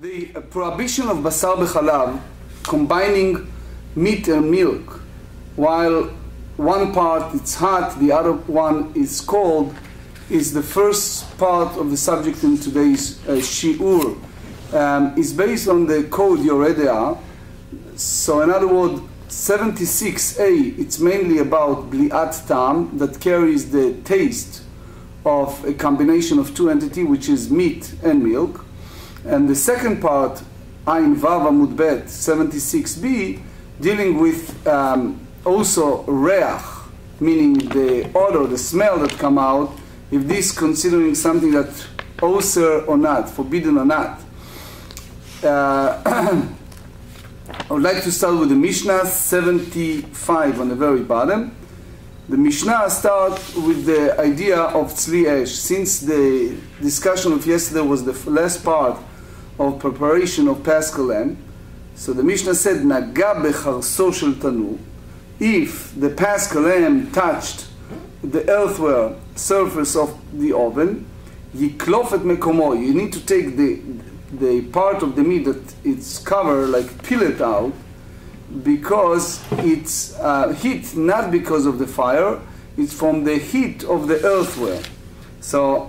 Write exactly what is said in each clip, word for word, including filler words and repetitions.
The uh, prohibition of basar b'chalav, combining meat and milk, while one part is hot, the other one is cold, is the first part of the subject in today's uh, shiur. Um, is based on the code Yoreh De'ah. So in other words, seventy-six A, it's mainly about bli'at tam, that carries the taste of a combination of two entities, which is meat and milk. And the second part, Ayin Vav Amud Bet, seventy-six B, dealing with um, also reach, meaning the odor, the smell that come out, if this considering something that osir or not, forbidden or not. Uh, I would like to start with the Mishnah seventy-five on the very bottom. The Mishnah starts with the idea of tzli esh. Since the discussion of yesterday was the last part of preparation of Paschal lamb, so the Mishnah said, Naga becharso shel tanur. If the Paschal lamb touched the earthenware surface of the oven, yiklof et mekomo. You need to take the the part of the meat that it's covered, like peel it out, because it's uh, heat, not because of the fire, it's from the heat of the earthenware. So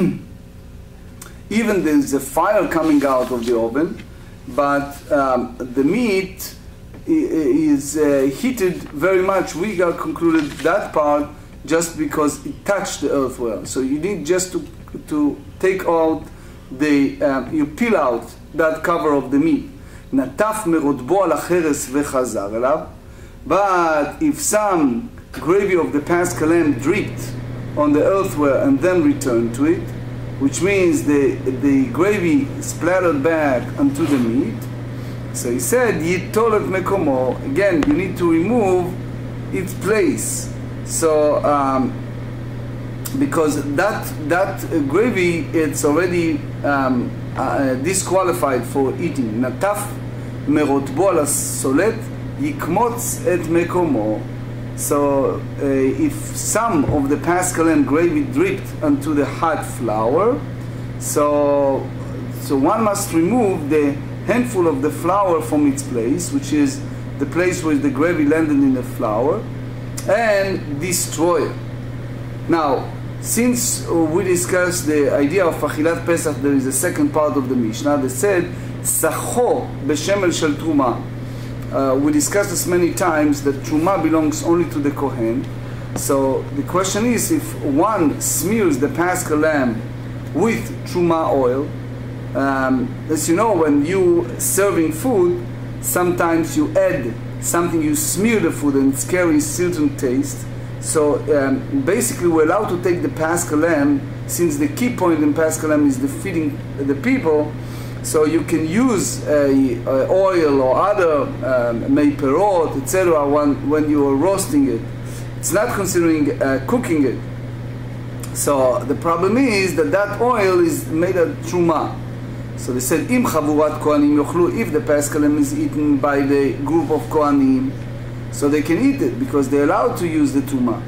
even there's a fire coming out of the oven, but um, the meat is uh, heated very much. We got concluded that part just because it touched the earthenware. So you need just to, to take out the, um, you peel out that cover of the meat. Nataf merodbo al acheres vechazar elav. But if some gravy of the Paschal lamb dripped on the earthenware and then returned to it, which means the, the gravy splattered back onto the meat, so he said, Yitol et mekomo. Again, you need to remove its place. So, um, because that that uh, gravy, it's already um, uh, disqualified for eating. Nataf merotbo al solet yikmotz et mekomo. So uh, if some of the Paschal lamb gravy dripped onto the hot flour, so so one must remove the handful of the flour from its place, which is the place where the gravy landed in the flour, and destroy it. Now, since we discussed the idea of Achilat Pesach, there is a second part of the Mishnah that said, Sacho b'shemel shel Truma. Uh, we discussed this many times that Truma belongs only to the Kohen. So the question is, if one smears the Paschal lamb with Truma oil, um, as you know, when you serving food, sometimes you add something, you smear the food and it carries certain taste. So um, basically we're allowed to take the Paschal lamb, since the key point in Paschal lamb is the feeding the people, so you can use uh, uh, oil or other um, mei perot, et cetera when, when you are roasting it. It's not considering uh, cooking it. So the problem is that that oil is made of truma. So they said, Im chavurat kohanim yochlu, if the Paschal lamb is eaten by the group of kohanim, so they can eat it because they're allowed to use the truma.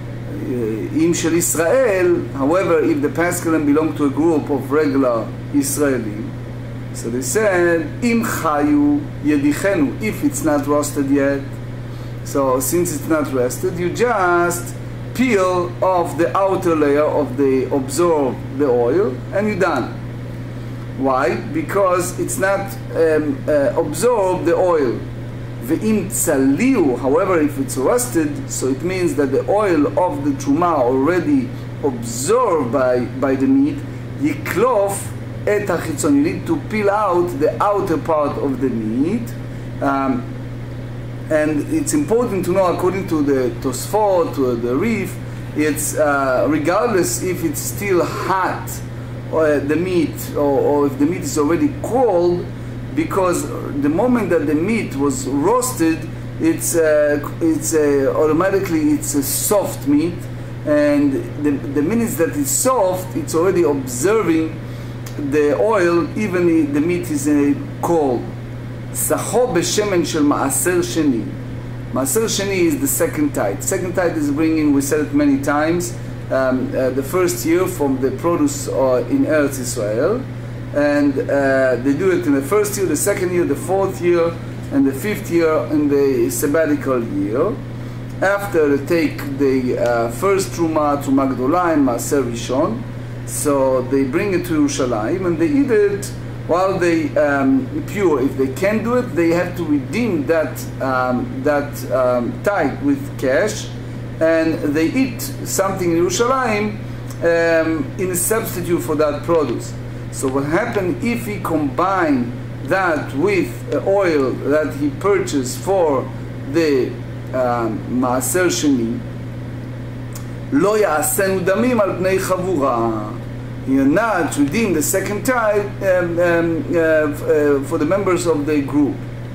Im shel Israel, however, if the Paschal lamb belong to a group of regular Israelim, so they said, Im chayu yedichenu, if it's not roasted yet. So since it's not roasted, you just peel off the outer layer of the absorb the oil, and you're done. Why? Because it's not um, uh, absorb the oil. Ve'im tzaliu, however, if it's roasted, so it means that the oil of the truma already absorbed by, by the meat, yiklof et hachitzon. You need to peel out the outer part of the meat. Um, and it's important to know, according to the Tosfot, to the Rif, it's uh, regardless if it's still hot, or the meat, or, or if the meat is already cold, because the moment that the meat was roasted, it's uh, it's uh, automatically it's a soft meat, and the, the minutes that it's soft, it's already observing the oil, even if the meat is uh, cold. Sacho b'shemen shel maaser sheni. Maaser sheni is the second tithe. Second tithe is bringing, we said it many times, um, uh, the first year from the produce uh, in Eretz Israel. and uh, they do it in the first year, the second year, the fourth year, and the fifth year in the sabbatical year. After they take the uh, first Truma, Truma Gdola, and Maaser Rishon, so they bring it to Yerushalayim and they eat it while they um, pure. If they can do it, they have to redeem that um, that um, tithe with cash, and they eat something in Yerushalayim um, in a substitute for that produce. So what happened if he combine that with uh, oil that he purchased for the Maaser Sheni, Lo Ya'asenu Damim al Pnei Chavura. You're not redeem the second tithe um, um, uh, uh, for the members of the group.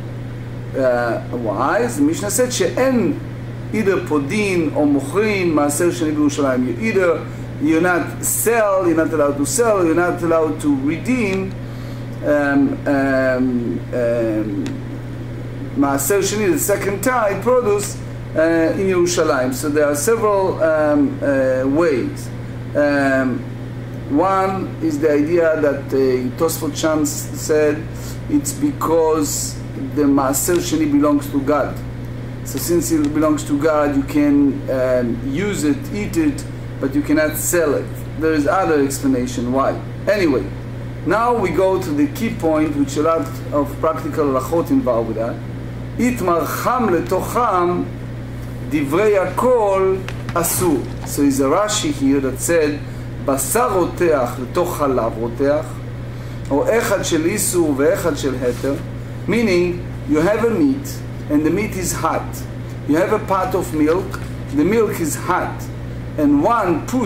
Uh, why? The Mishnah said she'en either podin or mochrin Maaser Sheni b'Yerushalayim. You either you're not sell, you're not allowed to sell, you're not allowed to redeem um, um, um, Maaser Sheni, the second tithe produce uh, in Yerushalayim. So there are several um, uh, ways. Um, one is the idea that uh, Tosfot Sham said it's because the Maaser Sheni belongs to God. So since it belongs to God, you can um, use it, eat it, but you cannot sell it. There is other explanation why. Anyway, now we go to the key point, which a lot of practical halachot involved with that. Itmar cham letocham divrei hakol asur. So there's a Rashi here that said basar roteach letoch halav roteach, or echad shel isur ve'echad shel heter, meaning you have a meat and the meat is hot. You have a pot of milk, the milk is hot, and one put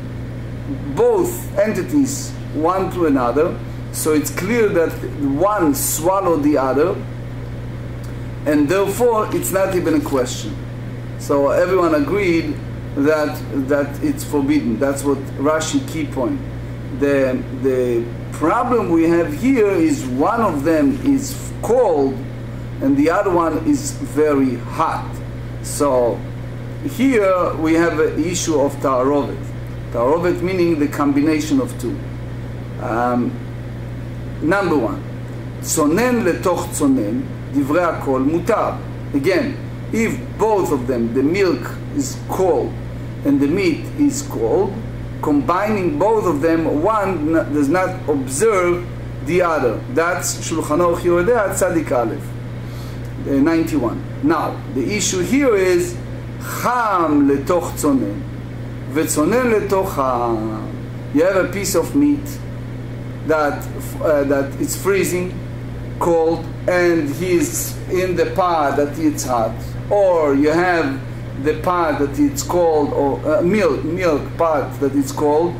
both entities one to another, so it's clear that one swallowed the other, and therefore it's not even a question. So everyone agreed that that it's forbidden. That's what Rashi key point. The the problem we have here is one of them is cold and the other one is very hot. So here we have an issue of ta'arovet. Ta'arovet meaning the combination of two. Um, number one, tzonen letoch tzonen divrei hakol mutar. Again, if both of them, the milk is cold and the meat is cold, combining both of them, one does not observe the other. That's Shulchan Aruch Yerodea Tzadik Aleph, ninety-one. Now, the issue here is cham letoch tzonen vetzonen letoch ha. You have a piece of meat that uh, that it's freezing, cold, and he's in the pot that it's hot. Or you have the pot that it's cold, or uh, milk milk pot that it's cold,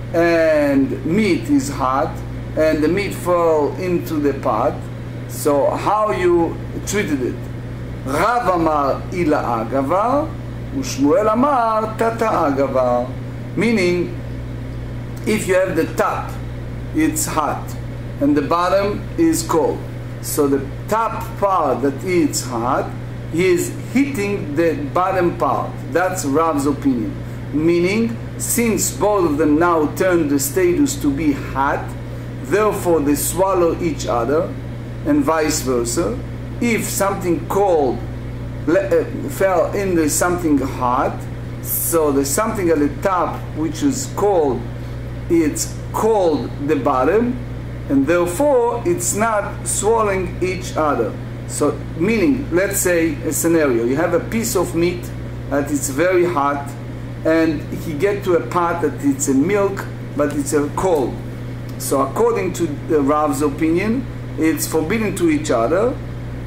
and meat is hot, and the meat fell into the pot. So how you treated it? Rav amar ila agavar, u'Shmuel amar tata agavar. Meaning, if you have the top, it's hot, and the bottom is cold. So the top part that is hot, he is hitting the bottom part. That's Rav's opinion. Meaning, since both of them now turn the status to be hot, therefore they swallow each other, and vice versa. If something cold uh, fell into something hot, so there's something at the top which is cold, it's cold the bottom, and therefore it's not swallowing each other. So meaning, let's say a scenario, you have a piece of meat that is very hot, and he get to a pot that it's a milk, but it's a cold. So according to the Rav's opinion, it's forbidden to each other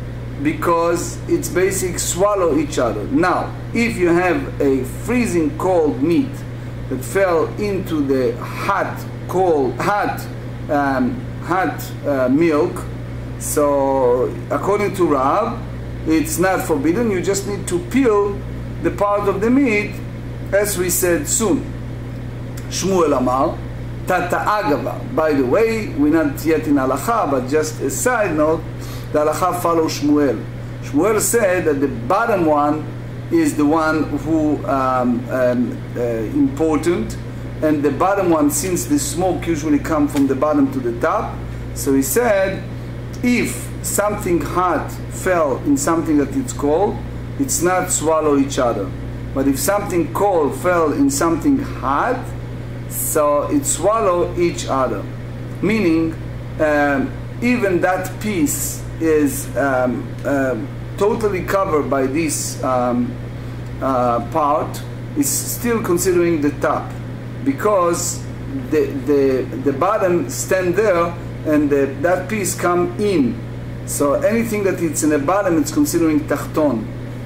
because it's basic swallow each other. Now, if you have a freezing cold meat that fell into the hot, cold, hot, um, hot uh, milk, so according to Rav, it's not forbidden. You just need to peel the part of the meat, as we said soon. Shmuel Amar Tata Agavar. By the way, we're not yet in halacha, but just a side note, the halacha follows Shmuel. Shmuel said that the bottom one is the one who um, um, uh, important, and the bottom one, since the smoke usually comes from the bottom to the top. So he said, if something hot fell in something that it's cold, it's not swallow each other. But if something cold fell in something hot, so it swallow each other. Meaning, um, even that piece is um, um, totally covered by this um, uh, part, is still considering the top, because the the the bottom stand there and the, that piece come in. So anything that it's in the bottom, it's considering tachton.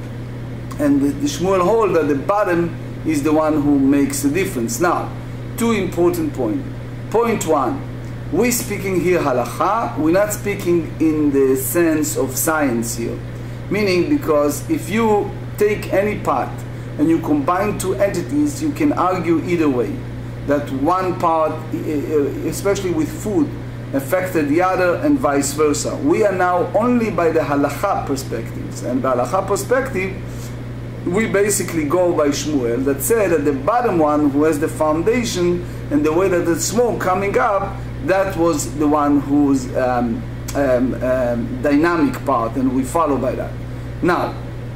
And the, the Shmuel hold that the bottom is the one who makes the difference. Now, two important points. Point one, we're speaking here halacha, we're not speaking in the sense of science here. Meaning, because if you take any part and you combine two entities, you can argue either way. That one part, especially with food, affected the other and vice versa. We are now only by the halacha perspectives. And the halacha perspective, we basically go by Shmuel that said that the bottom one who has the foundation and the way that the smoke coming up, that was the one who's um, um, um, dynamic part, and we follow by that. Now,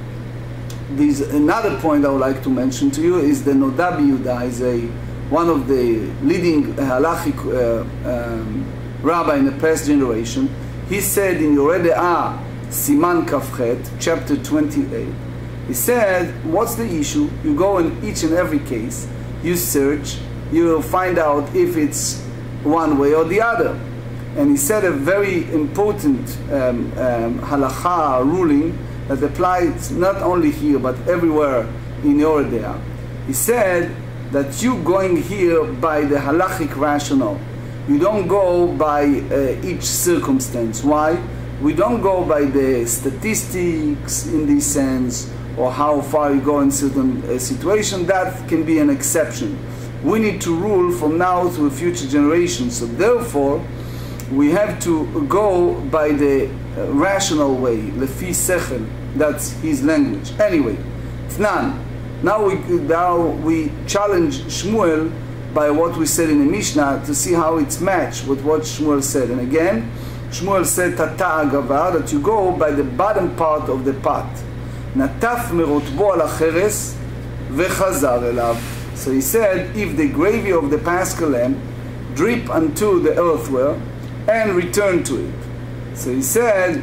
there's another point I would like to mention to you is the Noda B'Yehuda is a one of the leading halachic uh, um, rabbi in the past generation. He said in Yoreh De'ah Siman Kafchet, chapter twenty-eight, he said, what's the issue? You go in each and every case, you search, you will find out if it's one way or the other. And he said a very important um, um, halacha ruling that applies not only here but everywhere in Yoreh De'ah. He said that you going here by the halachic rationale. You don't go by uh, each circumstance. Why? We don't go by the statistics in this sense, or how far you go in certain uh, situation. That can be an exception. We need to rule from now to a future generation. So therefore, we have to go by the uh, rational way, lefi sechel. That's his language. Anyway, Tnan. Now we now we challenge Shmuel by what we said in the Mishnah to see how it's matched with what Shmuel said. And again, Shmuel said tata agavar, that you go by the bottom part of the pot. Nataf merotbo al acheres vechazar elav. So he said, if the gravy of the Paschal lamb drip unto the earthware and return to it. So he said,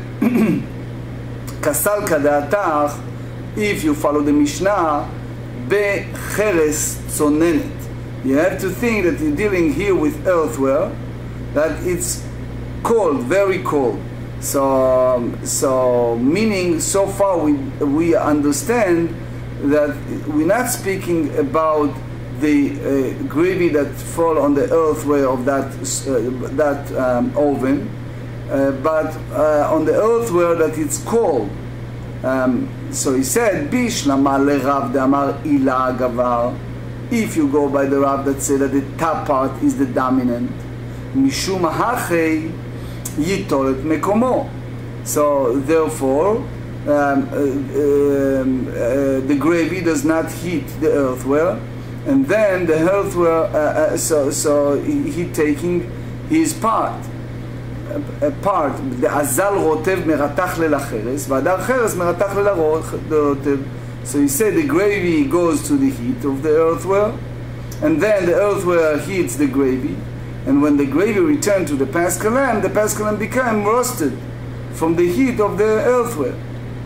kasal kadatach, if you follow the Mishnah, becheres tzonenet. You have to think that you're dealing here with earthware, that it's cold, very cold. So, um, so meaning so far we we understand that we're not speaking about the uh, gravy that fall on the earthware of that uh, that um, oven, uh, but uh, on the earthware that it's cold. Um, so he said, Bishlama leRav de'amar ila agavar. If you go by the Rav that said that the top part is the dominant, mishum hachei yitol et mekomo. So therefore, um, uh, um, uh, the gravy does not heat the earthware, and then the earthware, uh, uh, so so he, he taking his part. A part, the azal rotev meratach lelacheres, v'adar cheres meratach lelarotev. So he said the gravy goes to the heat of the earthware, and then the earthware heats the gravy, and when the gravy returned to the Paschal lamb, the Paschal lamb became roasted from the heat of the earthware.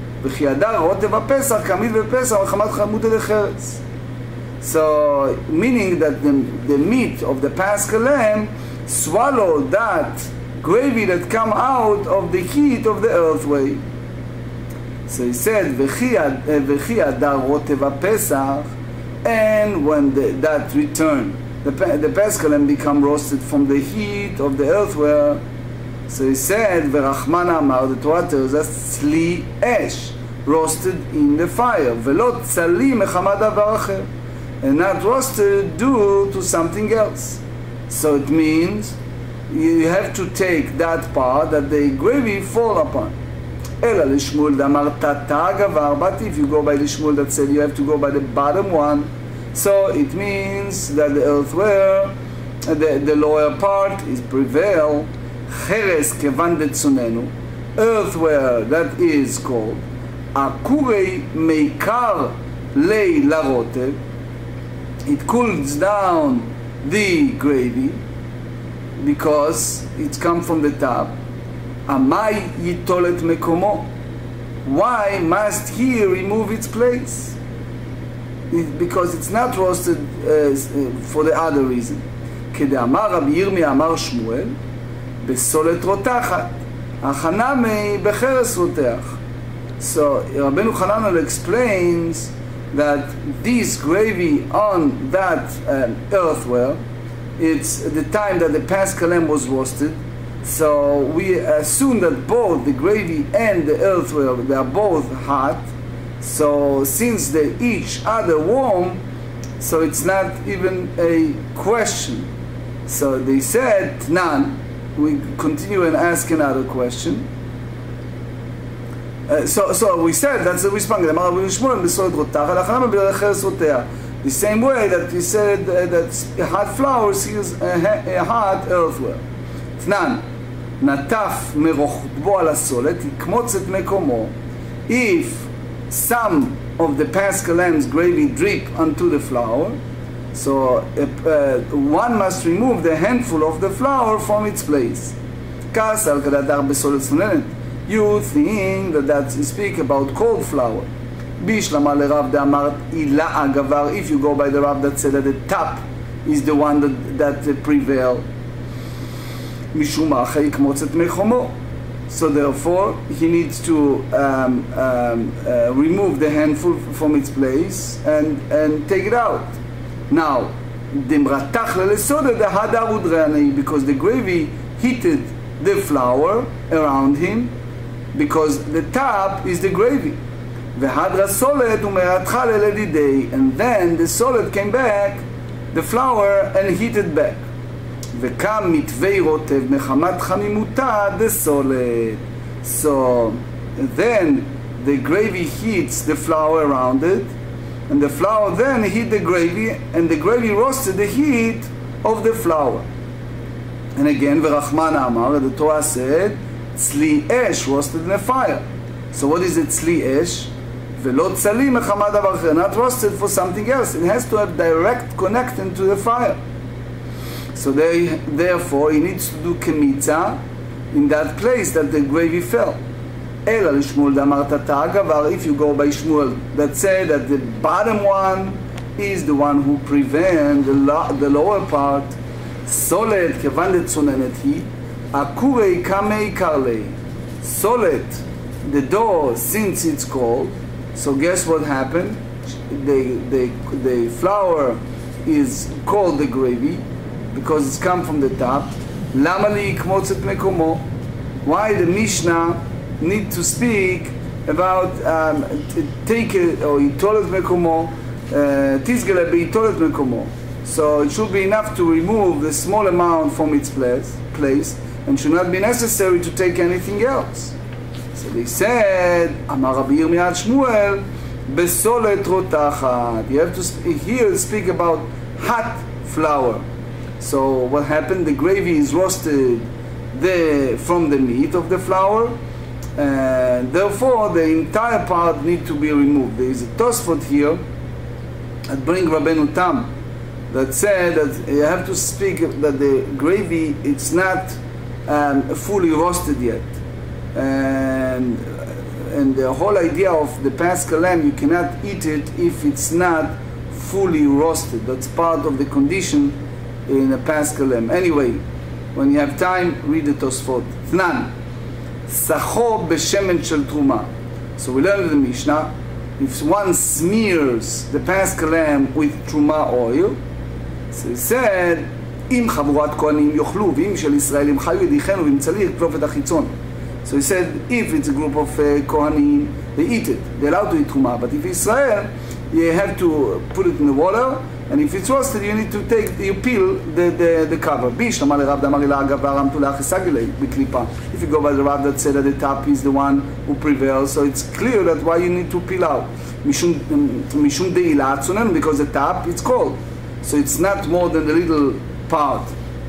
So, meaning that the, the meat of the Paschal lamb swallowed that gravy that come out of the heat of the earthway. So he said, "V'chi adar rotev Pesach," and when the, that return, the the Paschal lamb become roasted from the heat of the earthware. So he said, "V'rachman amar," the Torah tells us, "Tzli esh," roasted in the fire, "V'lo tzali mechamad davar acher," and not roasted due to something else. So it means you have to take that part that the gravy fall upon. Ela l'shmuel damar tata agavar, but if you go by the Shmuel that said you have to go by the bottom one, So it means that the earthware, the, the lower part is prevail. Cheres kevan detzonenu, earthware that is called akurei meikar lei larotev. It cools down the gravy because it's come from the top. Amai yitolet mekomo. Why must he remove its place? It, because it's not roasted uh, for the other reason. כדאמר רבי ירמיה אמר שמואל בסולת רותחת, החנמי בחרס רותח. So Rabbeinu Hananel explains that this gravy on that uh, earthware, it's the time that the Paschal lamb was roasted. So we assume that both the gravy and the earthware, they are both hot. So since they each other warm, so it's not even a question. So they said, none. We continue and ask another question. Uh, so, so we said, that's the response. The same way that we said uh, that hot flour is a, a hot earthware. Tnan, nataf merochbo al hasolet, יקמוץ את מקומו. If some of the Paschal lamb's gravy drip onto the flour, so uh, uh, one must remove the handful of the flour from its place. You think that that speak about cold flour. If you go by the Rav that said that the top is the one that, that uh, prevail. So therefore he needs to um, um, uh, remove the handful from its place and, and take it out. Now, because the gravy heated the flour around him, because the top is the gravy. And then the solid came back, the flour, and heated back. So then the gravy heats the flour around it, and the flour then heat the gravy, and the gravy roasted the heat of the flour. And again, V'rachmana Amar, the Torah said, Tzli esh, roasted in a fire. So what is it, Tzli esh? V'lo tzali mechamad davar acher, not roasted for something else. It has to have direct connection to the fire. So they, therefore, he needs to do kemitza in that place that the gravy fell. Ela l'shmuel damar tata gavar, if you go by Shmuel, that say that the bottom one is the one who prevent the, lo the lower part. Solet kevan letzonenet hi, akurei kamei karlei. Solet, the dough, since it's cold, so guess what happened? The, the, the flour is called the gravy, because it's come from the top. Lama li yikmotz et mekomo? Why the Mishnah need to speak about um, take it or yitolet mekomo, tizgele beitolet mekomo? So it should be enough to remove the small amount from its place, place, and should not be necessary to take anything else. So they said, Amar Rabbi Yirmiyah Shmuel, besolet rotachat. You have to sp here speak about hot flour. So what happened? The gravy is roasted the, from the meat of the flour, and therefore the entire part need to be removed. There is a Tosfot here that bring Rabbeinu Tam that said that you have to speak that the gravy, it's not um, fully roasted yet, and and the whole idea of the Paschal lamb, you cannot eat it if it's not fully roasted. That's part of the condition in a Paschal lamb. Anyway, when you have time, read the Tosfot. Tnan, sacho b'shemen shel truma. So we learned in the Mishnah, if one smears the Paschal lamb with truma oil, so he said, im chavurat kohanim yochlu, v'im shel Yisraelim chayu yedichenu v'im tzarich klof et hachitzon. So he said, if it's a group of uh, kohanim, they eat it. They're allowed to eat truma. But if Israel, you have to put it in the water And if it's roasted, you need to take, you peel the, the, the cover. If you go by the Rav that said that the top is the one who prevails, so it's clear that why you need to peel out. Mishum de'ilat tzonen, because the top, it's cold. So it's not more than the little part.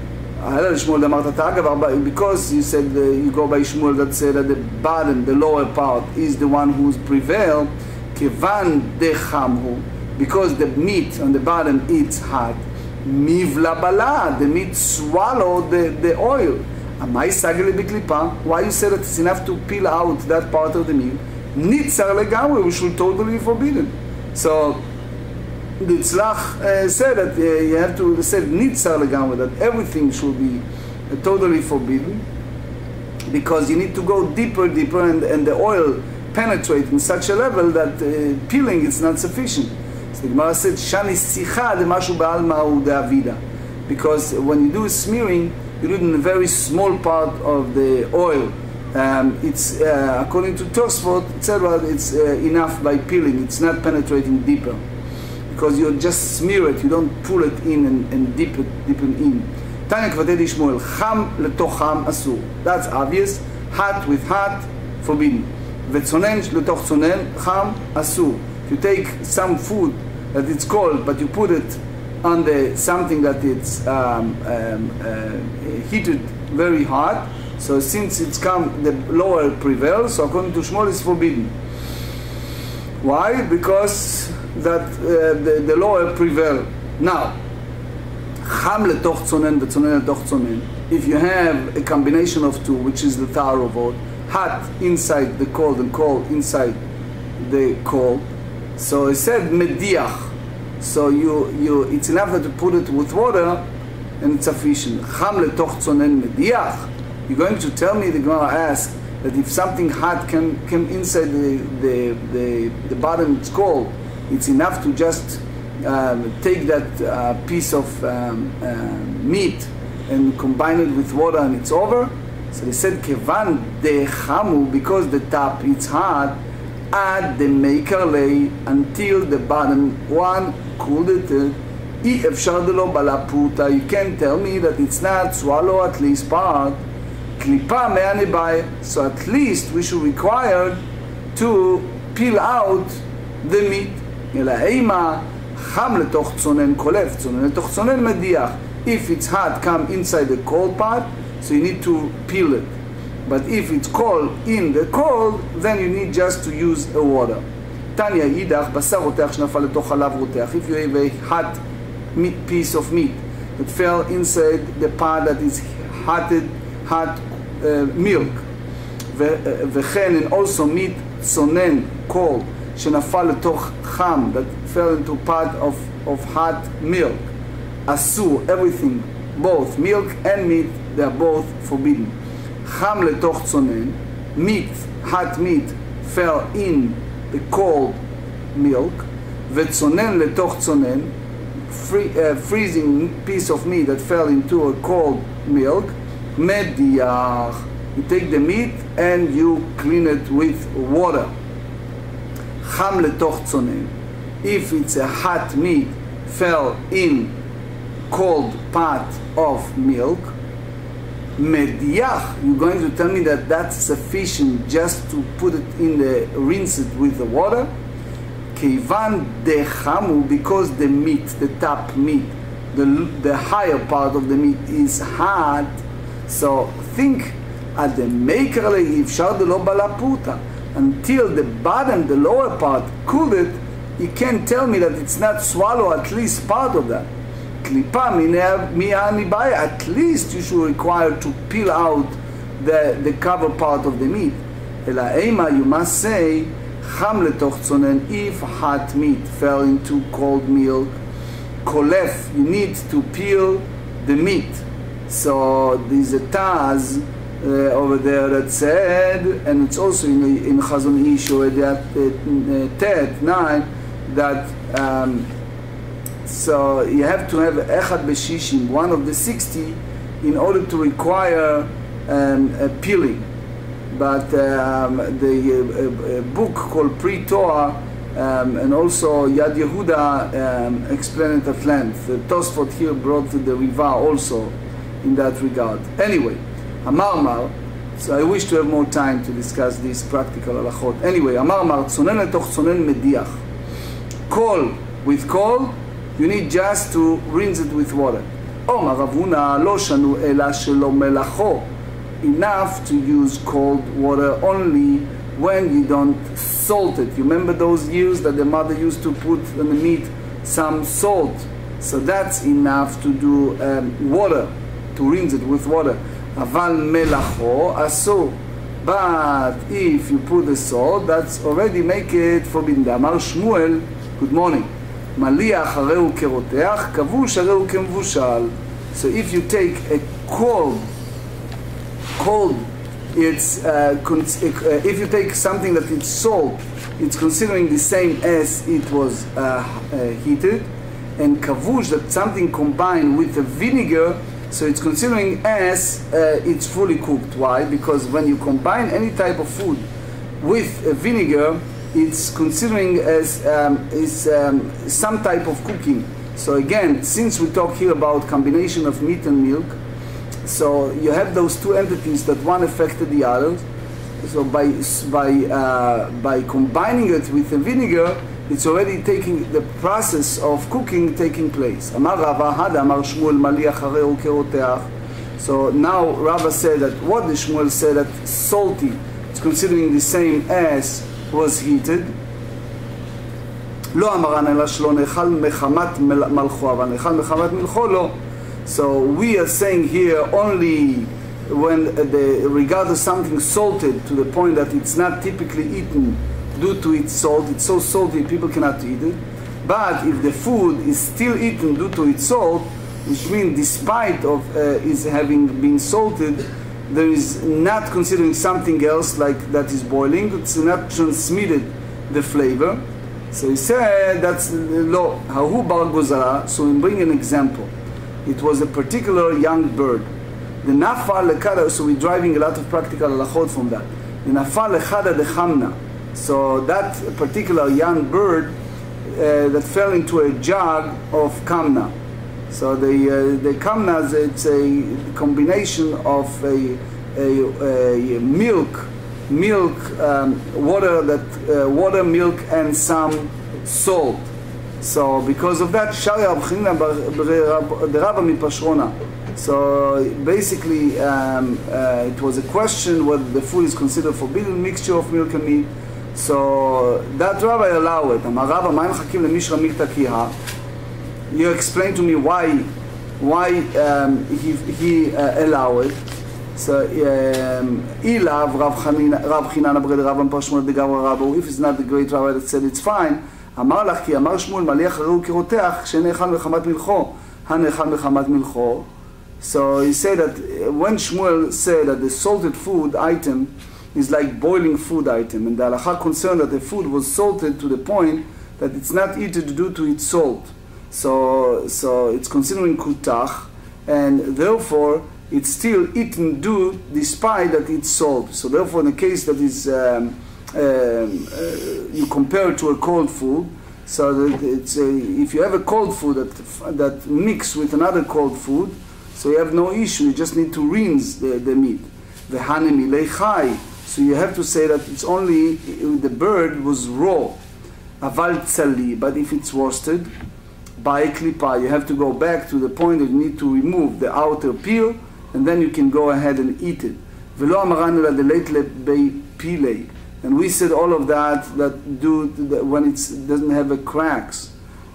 Because you said, uh, you go by Shmuel that said that the bottom, the lower part, is the one who's prevailed, kevan dechamhu, because the meat on the bottom it's hot. Mivla bala, the meat swallowed the, the oil. Amai sagele biklipa, why you said that it's enough to peel out that part of the meat? Nitzar legamre, we should totally be forbidden. So the Tzlach uh, said that uh, you have to say nitzar legamre, that everything should be uh, totally forbidden, because you need to go deeper, deeper, and, and the oil penetrate in such a level that uh, peeling is not sufficient. So the Gemara said, Shani sicha de mashu ba'alma u de avida, because when you do smearing, you do it in a very small part of the oil. Um, it's uh, according to Tosfot, et cetera. It's uh, enough by peeling. It's not penetrating deeper, because you just smear it. You don't pull it in and, and dip it, dip it in. Tanya Kvatei Shmuel, cham letoch cham asur. That's obvious. Hot with hot, forbidden. Vetzonen letoch tzonen, cham asur. If you take some food that it's cold, but you put it on the something that it's um, um, uh, heated very hot, so since it's come, the lower prevails, so according to Shmuel it's forbidden. Why? Because that uh, the, the lower prevail. Now, cham letoch tzonen v'tzonen letoch tzonen, if you have a combination of two, which is the ta'arovot, hot inside the cold and cold inside the cold, so it said mediach. So you, you, it's enough that you put it with water and it's sufficient. Cham letoch tzonen mediach. You're going to tell me, the Gemara asks, that if something hot can come inside the, the, the, the bottom, it's cold, it's enough to just um, take that uh, piece of um, uh, meat and combine it with water and it's over? So they said, kevan dechamu, because the top it's hot, add the maker lay until the bottom one cooled it. You can't tell me that it's not swallow at least part. Klipa me'anibai. So at least we should require to peel out the meat. If it's hot, come inside the cold part, so you need to peel it. But if it's cold in the cold, then you need just to use a water. Tanya idach basar rotech shnafal letoch halav rotech. If you have a hot meat piece of meat that fell inside the part that is hotted, hot uh, milk, v'chen, and also meat tzonen, cold, shenafal letoch cham, that fell into part of, of hot milk. Asu, everything, both milk and meat, they are both forbidden. Cham letoch tzonen, meat, hot meat, fell in the cold milk. Vetzonen letoch tzonen, free, uh, freezing piece of meat that fell into a cold milk. Mediach, you take the meat and you clean it with water. Cham letoch tzonen, if it's a hot meat, fell in cold pot of milk. Mediach, you're going to tell me that that's sufficient just to put it in the, rinse it with the water? Keivan dechamu, because the meat, the top meat, the, the higher part of the meat is hot, so think at the maker ifshar delo balaputa, until the bottom, the lower part, cooled it, you can't tell me that it's not swallow at least part of that. At least you should require to peel out the, the cover part of the meat. You must say, if hot meat fell into cold milk, kolef, you need to peel the meat. So there's a Taz uh, over there that said, and it's also in, in Chazon Ish or that uh, Tet nine, that um, so you have to have echad b'shishim, one of the sixty, in order to require um, a peeling. But um, the uh, uh, book called Pri Torah Um, and also Yad Yehuda um, explained it at length. The Tosfot here brought the Riva also in that regard. Anyway, Amar Mar, so I wish to have more time to discuss these practical halachot. Anyway, Amar Mar, tzonen letoch tzonen mediach. Kol with kol, you need just to rinse it with water. Omar Rav Huna lo shanu ela shelo melacho. Enough to use cold water only when you don't salt it. You remember those years that the mother used to put on the meat some salt. So that's enough to do um, water, to rinse it with water. Aval melacho asur. But if you put the salt, that's already make it forbidden. Amar Shmuel, good morning. Maliach hareu keroteach, kavush hareu kemvushal. So if you take a cold, cold, it's uh, if you take something that it's salt, it's considering the same as it was uh, uh, heated, and kavush, that something combined with the vinegar, so it's considering as uh, it's fully cooked. Why? Because when you combine any type of food with a vinegar, it's considering as um, is um, some type of cooking. So again, since we talk here about combination of meat and milk, so you have those two entities that one affected the other. So by by uh, by combining it with the vinegar, it's already taking the process of cooking taking place. Amar Rava Hada Amar Shmuel Maliach hareu keroteach. So now Rava said that what the Shmuel said, that salty, it's considering the same as was heated. Lo amaran ela shelo nechal mechamat malcho, aval nechal mechamat milcho lo. So we are saying here only when the regard of something salted to the point that it's not typically eaten due to its salt. It's so salty people cannot eat it. But if the food is still eaten due to its salt, which means despite of uh, is having been salted, there is not considering something else like that is boiling. It's not transmitted the flavor. So he said that's lo hahu bar gozara. So we bring an example. It was a particular young bird. The nafal lekada. So we're driving a lot of practical halachot from that. The nafal lekada de chamna. So that particular young bird uh, that fell into a jug of kamna. So the uh, the kamna, it's a combination of a, a, a milk, milk, um, water that uh, water, milk, and some salt. So because of that, Shari Rab Chanina the Rabba mipashrona. So basically, um, uh, it was a question whether the food is considered forbidden mixture of milk and meat. So that Rabbi allowed it. Amar Rabba, ma mechakim lemishra milta kiha. You explain to me why why um, he, he uh, allowed it. So Ilav Rav Chanina Rav Chanina Bred Rav Pashmon de Gavra Rabba. If it's not the great Rabbi that said it's fine, Amar lach ki Amar Shmuel Maliach hareu keroteach shenechal mechamat milcho hanechal mechamat milcho. So he said that when Shmuel said that the salted food item is like boiling food item, and the halacha concerned that the food was salted to the point that it's not eaten due to its salt. So, so it's considering kutach, and therefore it's still eaten due despite that it's salt. So therefore, in the case that is um, um, uh, you compare it to a cold food, so that it's a, if you have a cold food that that mix with another cold food, so you have no issue. You just need to rinse the, the meat. The hanemi leichai. So you have to say that it's only the bird was raw. Aval tzali, but if it's roasted by klipa, you have to go back to the point that you need to remove the outer peel, and then you can go ahead and eat it. Velo amaran ela deleitle bei pilei, and we said all of that that do that when it doesn't have a cracks.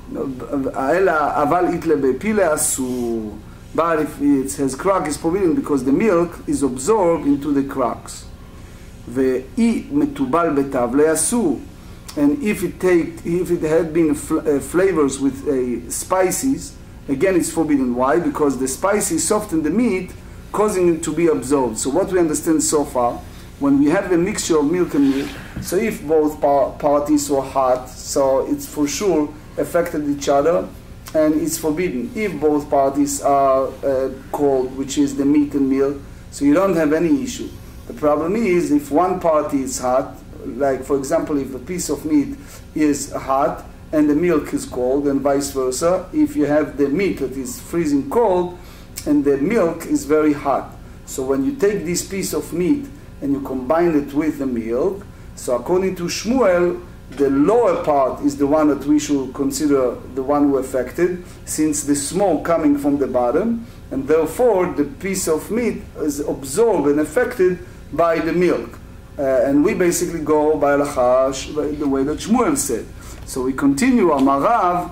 Ela aval itle bei pilei asu, but if it has crack, it's forbidden because the milk is absorbed into the cracks. Ve'i metubal betav le'asu. And if it take, if it had been fl uh, flavors with uh, spices, again it's forbidden. Why? Because the spices soften the meat, causing it to be absorbed. So what we understand so far, when we have a mixture of milk and meat, so if both par parties were hot, so it's for sure affected each other, and it's forbidden. If both parties are uh, cold, which is the meat and milk, so you don't have any issue. The problem is if one party is hot, like for example, if a piece of meat is hot and the milk is cold, and vice versa, if you have the meat that is freezing cold and the milk is very hot. So when you take this piece of meat and you combine it with the milk, so according to Shmuel, the lower part is the one that we should consider the one who affected, since the smoke coming from the bottom, and therefore the piece of meat is absorbed and affected by the milk. Uh, and we basically go by halacha, the way that Shmuel said. So we continue, Amarav.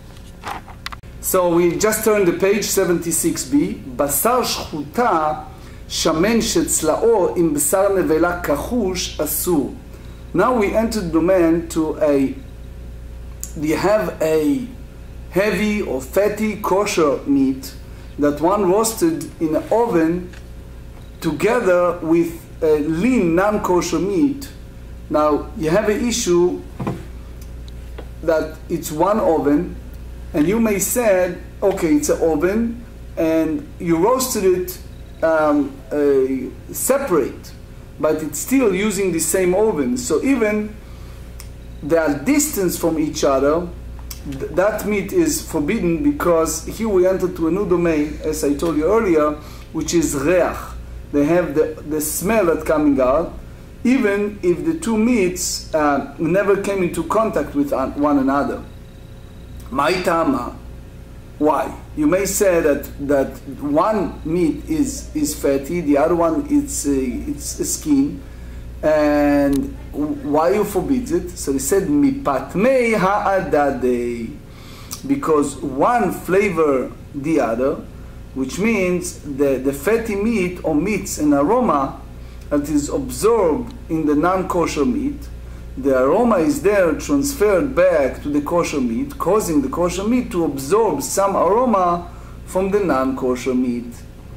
So we just turned the page, seventy-six b. Basar shchuta shamen shetzlao im basar nevela kachush asur. Now we enter the domain to a, we have a heavy or fatty kosher meat that one roasted in an oven together with a lean non-kosher meat. Now you have an issue that it's one oven, and you may say, okay, it's an oven, and you roasted it um, uh, separate, but it's still using the same oven. So even they are distance from each other, th that meat is forbidden, because here we enter to a new domain, as I told you earlier, which is reach. They have the, the smell that's coming out, even if the two meats uh, never came into contact with one another. Ma'itama. Why? You may say that, that one meat is, is fatty, the other one is uh, it's a skin, and why you forbid it? So he said, Mipatmei ha'adadei, because one flavor the other, which means the, the fatty meat omits an aroma that is absorbed in the non-kosher meat. The aroma is there transferred back to the kosher meat, causing the kosher meat to absorb some aroma from the non-kosher meat.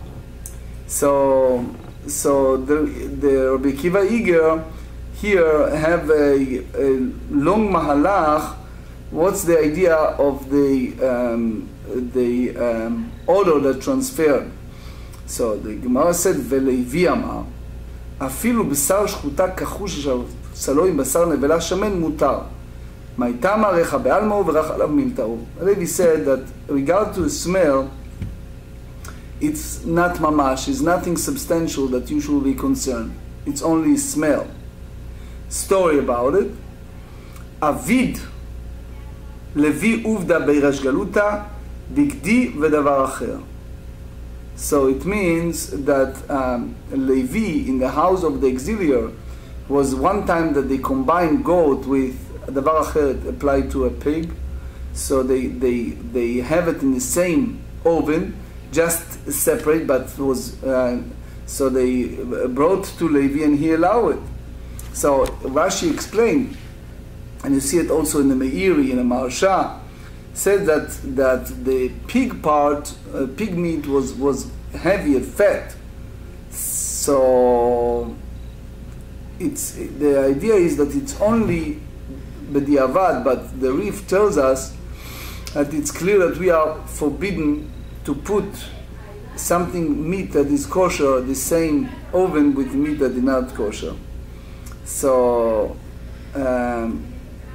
So, so the, the Rabbi Akiva Iger here have a, a long mahalach. What's the idea of the um, the um, odor that transferred? So the Gemara said, "Velevi amar, afilu b'sar shchuta kachush salo im basar nevela shamen mutar. Ma'itama recha be'almo v'rach alav miltao." Levi said that regard to the smell, it's not mamash, it's nothing substantial that you should be concerned. It's only smell. Story about it. Avid Levi uvda beirash galuta bigdi v'davar acher. So it means that um, Levi in the house of the auxiliary was one time that they combined goat with davar acher applied to a pig. So they, they, they have it in the same oven, just separate, but it was, uh, so they brought to Levi and he allowed it. So Rashi explained, and you see it also in the Meiri, in the Maharsha, said that that the pig part, uh, pig meat was was heavy and fat. So it's the idea is that it's only b'diavad, but the Rif tells us that it's clear that we are forbidden to put something meat that is kosher the same oven with meat that is not kosher. So. Um,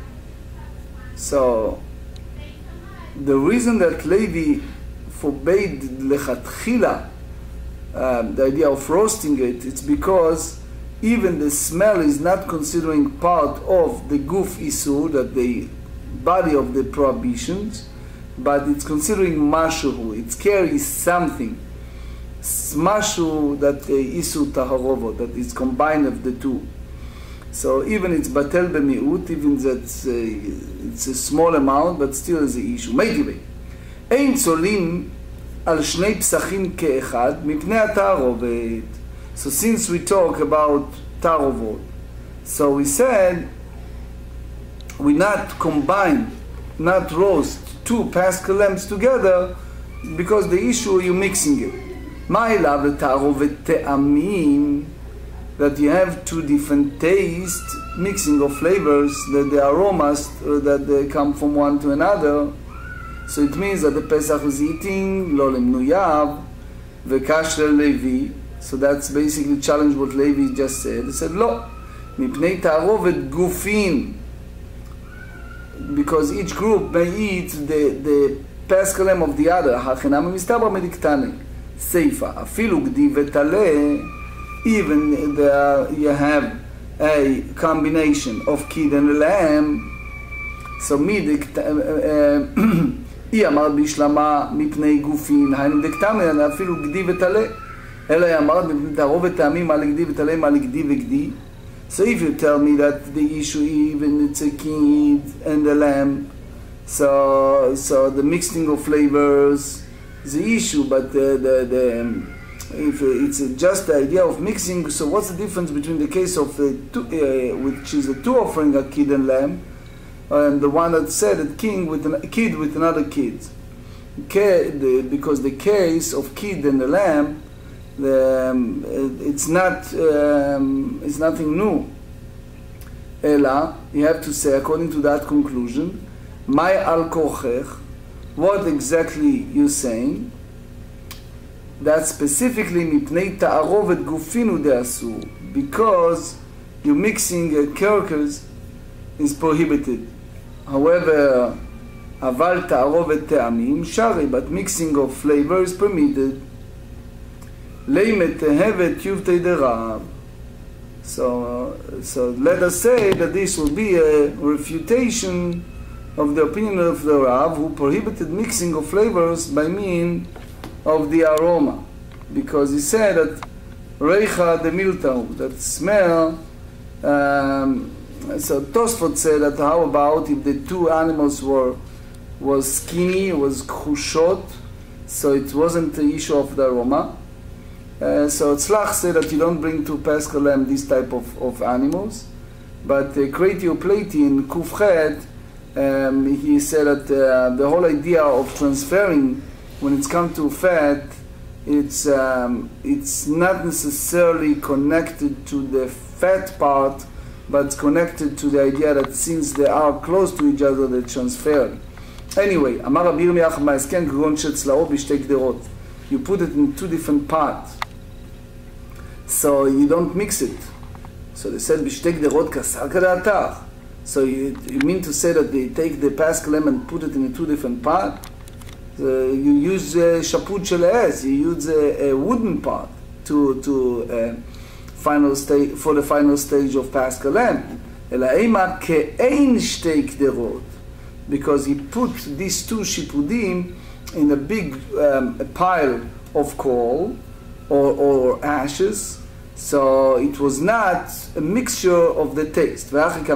So, the reason that Levi forbade lechatchila, um, the idea of roasting it, it's because even the smell is not considering part of the guf isur, that the body of the prohibitions, but it's considering mashu, it carries something, mashu that the isur taharovo, that is combined of the two. So even it's batel b'mi'ut, even that uh, it's a small amount, but still is an issue. Meitivei, ein tzolin al shnei psachim ke'echad mipnei ha'tarovet. So since we talk about tarovot, so we said we not combine, not roast two paschal lambs together, because the issue you're mixing it. Ma'ilav l'tarovet te'amim, that you have two different tastes, mixing of flavors, that the aromas uh, that they come from one to another. So it means that the Pesach is eating lo lemnuyav v'kasher Levi. So that's basically challenge what Levi just said. He said, lo, מפני תערובת גופין, because each group may eat the, the paschal lamb of the other, הכנם מסתבר מדיקטני. סייפה, אפילו גדי ותלה, even there you have a combination of kid and lamb, so מדיקט... היא אמרת בשלמה מפני גופין, היינו דקטמי, אפילו גדי ותלה. אלא היא אמרת מפני תערובת טעמים מה לגדי ותלה, מה לגדי וגדי. So if you tell me that the issue even it's a kid and a lamb, so so the mixing of flavors is the issue, but the, the, the um, if it's just the idea of mixing, so what's the difference between the case of uh, two, uh, which is a two offering a kid and lamb, and the one that said a king with an, a kid with another kid? Okay, the, because the case of kid and the lamb, the, um, it's not um, it's nothing new. Ella, you have to say according to that conclusion, my al kochech, what exactly you saying? That specifically mipnei ta'arovet gufinu de'asur, because you're mixing uh, characters is prohibited. However, aval ta'arovet te'amim shari, but mixing of flavor is permitted. Leimet tehevet yuvtei derav. So, uh, so let us say that this will be a refutation of the opinion of the Rav, who prohibited mixing of flavors by means of the aroma, because he said that reicha de miltau, that smell. Um, so Tosfot said that how about if the two animals were was skinny, was khushot, so it wasn't the issue of the aroma. Uh, so Tzlach said that you don't bring to Paschal lamb this type of, of animals, but uh, Kreti Upleti in Kufchet, um, he said that uh, the whole idea of transferring, when it's come to fat, it's um, it's not necessarily connected to the fat part, but it's connected to the idea that since they are close to each other, they transfer. Anyway, Amar Rabbi Yirmiyah Ma'asken Gron Shetzlao B'Shtei Gderot. You put it in two different parts, so you don't mix it. So they said B'Shtei Gderot Kasar Kada'atach. So you, you mean to say that they take the Paschal lamb and put it in two different parts? Uh, you use uh, shaput shel ha'ez, you use a, a wooden part to to uh, final stage for the final stage of Paschal lamb. Ela ema ke'ein shtei gderot, because he put these two shipudim in a big um, a pile of coal or, or ashes. So it was not a mixture of the taste.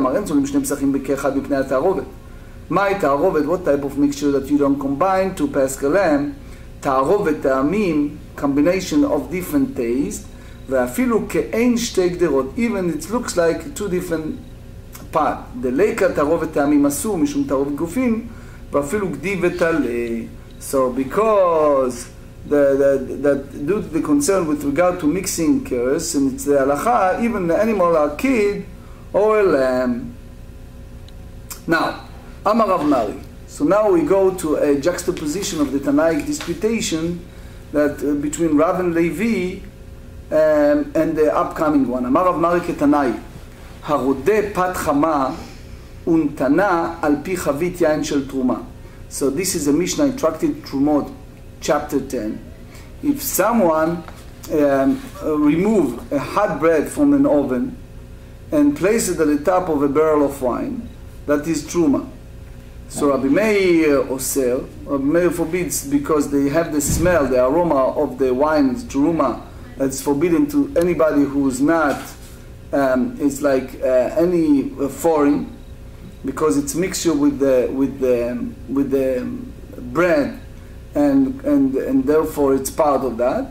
My ta'arovet, what type of mixture that you don't combine to Paschal lamb? Ta'arovet ta'amim, combination of different taste. Ve'afilu ke'ein shtei gderot, even it looks like two different parts. The leika ta'arovet ta'amim asur mishum ta'arovet gufin, ve'afilu gdi v'taleh. So because The, the, that due to the concern with regard to mixing curse, and it's the halacha, even the animal are kid or a lamb. Now, Amar Rav Mari. So now we go to a juxtaposition of the Tanaic disputation that uh, between Rav and Levi um, and the upcoming one. Amar Rav Mari ketanai, harode pat chama untana al pi chavit yain shel truma. So this is a Mishnah in Tractate Trumot, chapter ten. If someone um, uh, remove a hot bread from an oven and place it at the top of a barrel of wine, that is truma. So Rabbi Meir osir, Rabbi Meir forbids because they have the smell, the aroma of the wine is truma. That's forbidden to anybody who is not, um, it's like uh, any uh, foreign, because it's mixture with the with the with the bread. And, and, and therefore it's part of that.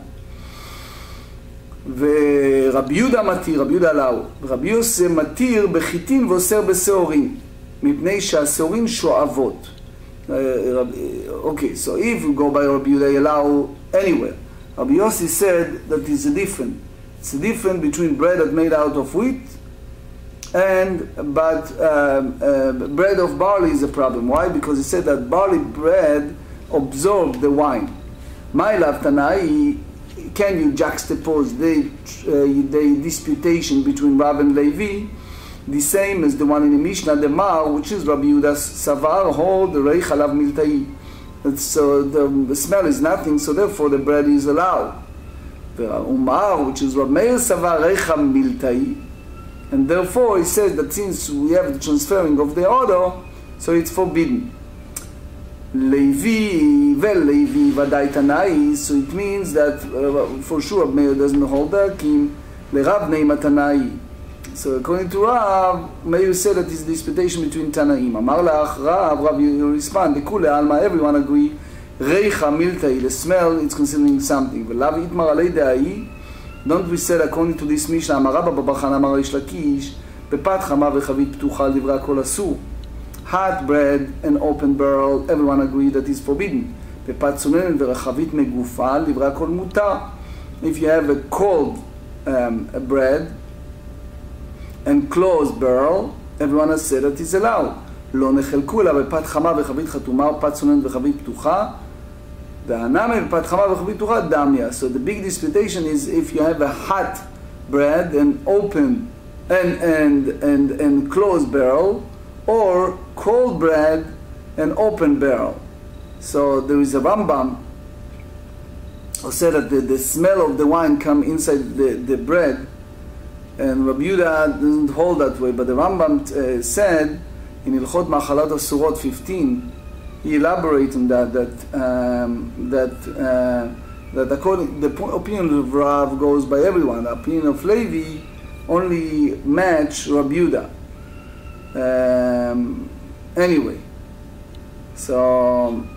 ורבי יהודה מתיר, רבי יהודה לאו, רבי יוסף מתיר בחיטין ואוסר בשעורים, מפני שהשעורים שואבות. Okay, so if we go by Rabbi Yehuda Law anywhere, Rabbi Yossi said that it's a different. It's a different between bread that made out of wheat and but um, uh, bread of barley is a problem. Why? Because he said that barley bread absorb the wine. My love Tanai can you juxtapose the, uh, the disputation between Rav and Levi, the same as the one in the Mishnah, the Mar, which is Rabbi Yehuda's Savar, hold the Rei Chalav Miltai. So the, the smell is nothing, so therefore the bread is allowed. The Umar, which is Rabbi Meir Savar Rei Chalav Miltai, and therefore he says that since we have the transferring of the odor, so it's forbidden. Levi, well, Levi, Vadai Tanai, so it means that uh, for sure Meir doesn't hold that, Kim, Lerav Neima Tanai. So according to Rav, Meir said that it's disputation between Tanaim. Amar Lach, Rav, Rav, you respond, Dekule Alma, everyone agree, Reicha Miltai, the smell, it's considering something. V'lav Itmar Alei De'ai, don't we say according to this Mishnah, Amar Rabba Babachan Amar Reish Lakish, Bepat Chama V'chavit Ptucha Livra Kol Asur. Hot bread and open barrel, everyone agree that is forbidden. Bepat Tzunen V'rachavit Megufa Livra Kol Mutar. If you have a cold um, a bread and closed barrel, everyone has said that is allowed. לא נחלקו אלא בפת חמה וחבית חתומה ופת צונן וחבית פתוחה. והנמי בפת חמה וחבית פתוחה דמיה. So the big disputation is if you have a hot bread and open and, and, and, and closed barrel, or cold bread and open barrel. So there is a Rambam who said that the, the smell of the wine come inside the, the bread, and Rabbi Yehuda doesn't hold that way, but the Rambam uh, said in Ilchot Machalat Asurot fifteen, he elaborated on that, that, um, that, uh, that according the opinion of Rav goes by everyone. The opinion of Levi only match Rabbi Yehuda. Um, anyway, so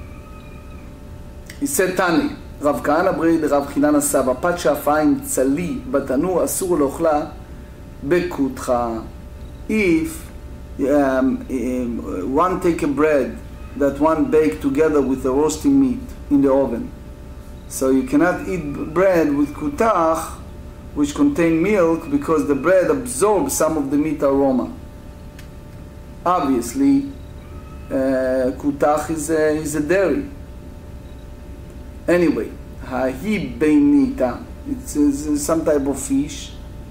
he said Tani, רב כהנא ברי דרב חינן עשה, בפת שאפה עם צלי בתנור אסור לאוכלה בקותחה. If um, um, one take a bread that one baked together with the roasting meat in the oven, so you cannot eat bread with kutach which contain milk, because the bread absorbs some of the meat aroma. Obviously, uh, kutach is a, is a dairy. Anyway, hahi beinita, it's, it's some type of fish.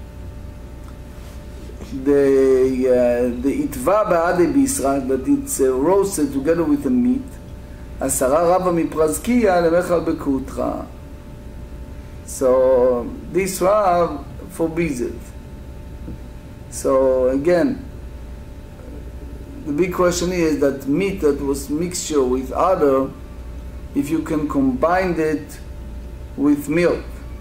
The uh, the itva ba'ade bisra, that it's uh, roasted together with the meat. Asara rava miprazkiya lemechal bekutra. So this Rav forbids it. So again, the big question is that meat that was mixture with other, if you can combine it with milk.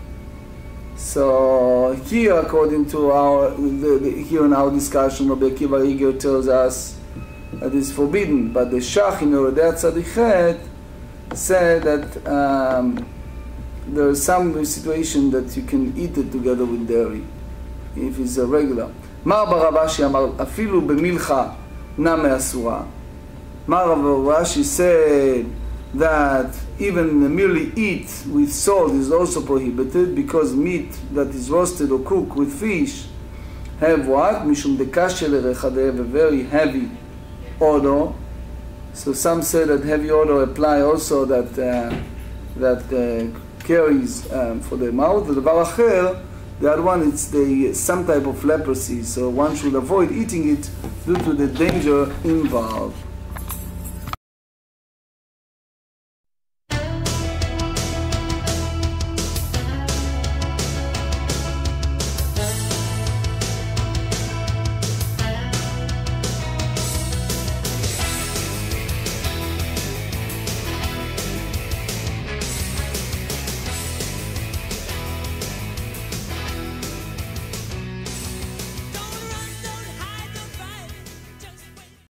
So here, according to our the, the, here in our discussion, Rabbi Akiva Iger tells us that it's forbidden, but the Shach in Yoredei Tzadichet said that um, there is some situation that you can eat it together with dairy, if it's a regular. Mar בר Abashi אמר אפילו במלחה נמי אסורה. Mar בר Abashi said that even merely eat with salt is also prohibited, because meat that is roasted or cooked with fish have what? Mishum dekashe lerecha, they have a very heavy odor. So some say that heavy odor apply also that uh, that uh, carries um, for the mouth. The דבר אחר, the other one, it's the some type of leprosy, so one should avoid eating it due to the danger involved.